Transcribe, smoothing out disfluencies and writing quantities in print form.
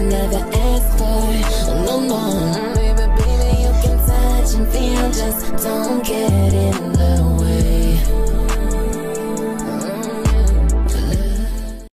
I never asked for. No, no, baby, baby, you can touch and feel, just don't care.